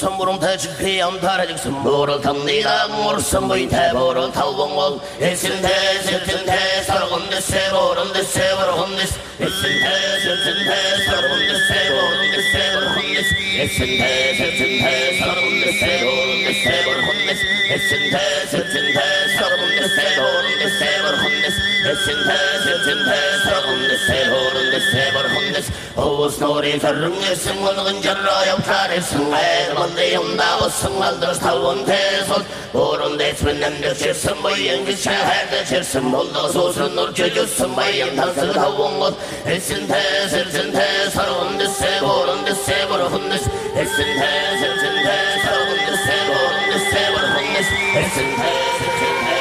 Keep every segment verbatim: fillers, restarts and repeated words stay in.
선물은 대직피한 달아직 선물을 탑니다 물선물이 대보를 타고봉 에센테 세텐테 살아온데 세보른데 세보른데 에센테 세텐테 살아온데 세보른데 세보른데 에센테 세텐테 살아온데 세보른데 세보른데 에센테 세텐테 살아온데 세보른데 세보른데 에센테 세텐테 살아온데 세보른데 세보른데 오스노리 자릉에 승원은 절로 역할에 승마에 먼데 용나고 승만들 살원 대손 오른데 스맨남들 실선모양 기차할때 실선몬도 소선 놀켜주 선모양 단서 다원것 에센테 세텐테 살아온데 세보른데 세보른데 에센테 세텐테 살아온데 세보른데 세보른데 에센테 세텐테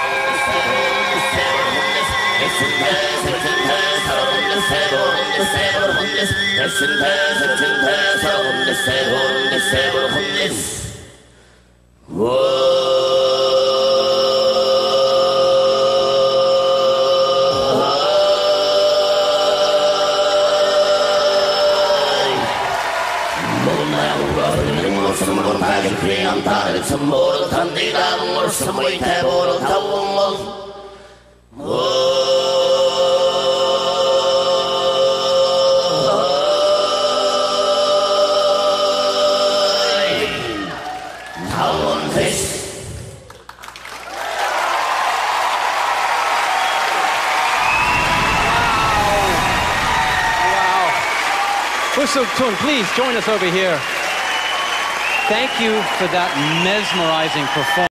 에센테 세텐테 살아온데 세보른데 세보른데 에센테 세텐테 살아온데 세보른데 세보른데 선물은 대직피한 달아직 선물은 탑니다 물선물이 대보를 타고봉 Whistle Tune, please join us over here. Thank you for that mesmerizing performance.